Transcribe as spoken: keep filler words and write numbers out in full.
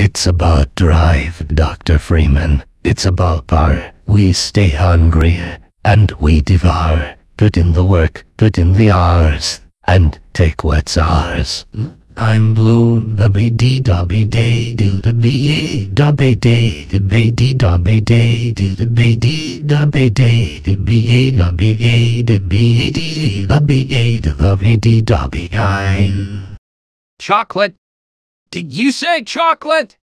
It's about drive, Doctor Freeman. It's about power. We stay hungry, and we devour. Put in the work, put in the hours, and take what's ours. I'm blue, the B D W day, do the B A W day, the B D W day, do the B D W day, the B A W A, the B A D W A, the B D W I. Chocolate? Did you say chocolate?